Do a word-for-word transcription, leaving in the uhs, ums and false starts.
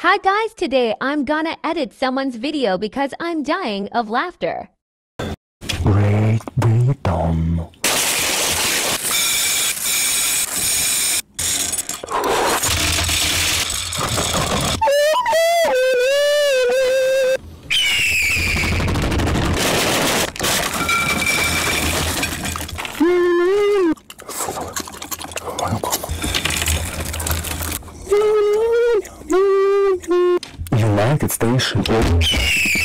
Hi guys, today I'm gonna edit someone's video because I'm dying of laughter. Great Britain. United Station.